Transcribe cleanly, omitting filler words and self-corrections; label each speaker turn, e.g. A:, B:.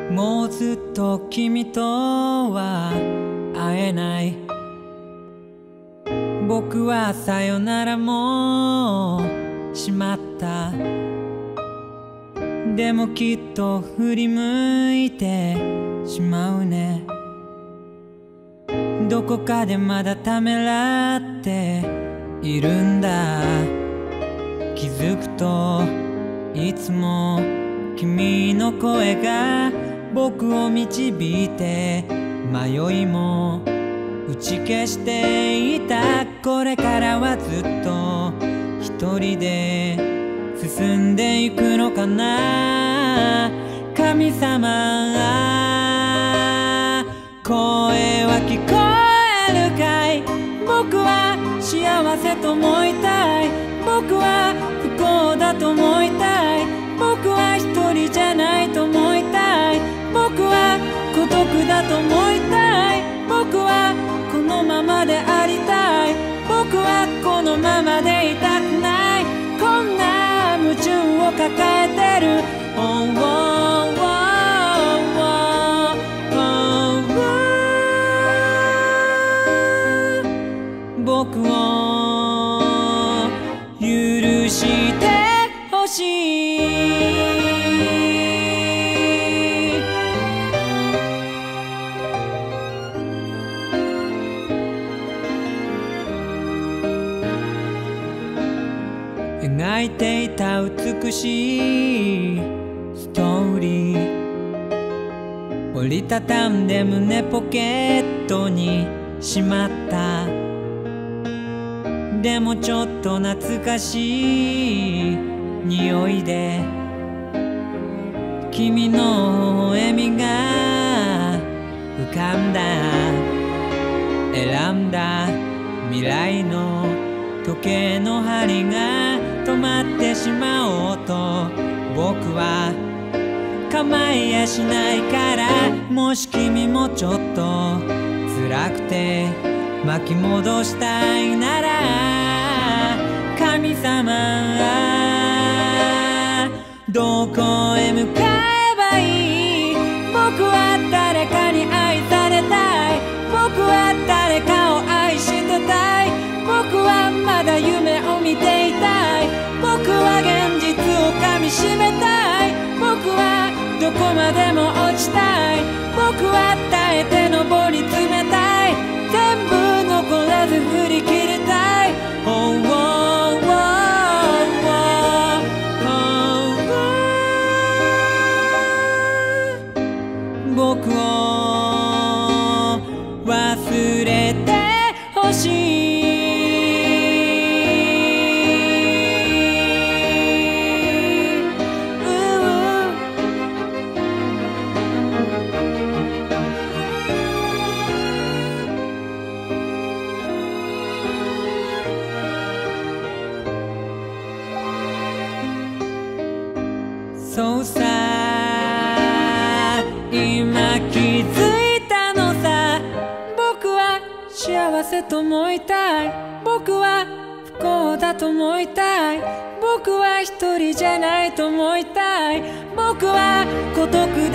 A: もうずっと君とは会えない。僕はさよならもしまった。でもきっと振り向いてしまうね。どこかでまだためらっているんだ。気づくといつも君の声が僕を導いて、迷いも打ち消していた。これからはずっと一人で進んでいくのかな。神様、声は聞こえるかい。僕は幸せと思いたい。僕は不幸だと思いたい。僕は一人じゃないと思いたい。僕は孤独だと思いたい。僕はこのままでありたい。僕はこのままでいたくない。こんな矛盾を抱えてる。Oh, oh, oh, oh, oh, oh. 僕を許してほしい。描いていた美しいストーリー、折りたたんで胸ポケットにしまった。でもちょっと懐かしい匂いで、君の微笑みが浮かんだ。選んだ未来の時計の針が止まってしまおうと僕は構いやしないから。もし君もちょっと辛くて巻き戻したいなら、神様、どこへ向かえばいい。僕は誰かに愛されたい。僕は誰かを愛してたい。僕はまだ夢を見ていたい。僕は現実をかみしめたい。僕はどこまでも落ちたい。僕は耐えて登り詰めたい。全部残らず振り切りたい。Oh, oh, oh, oh, oh, oh. 僕を忘れてほしい。そうさ、今気づいたのさ。僕は幸せと思いたい。僕は不幸だと思いたい。僕は一人じゃないと思いたい。僕は孤独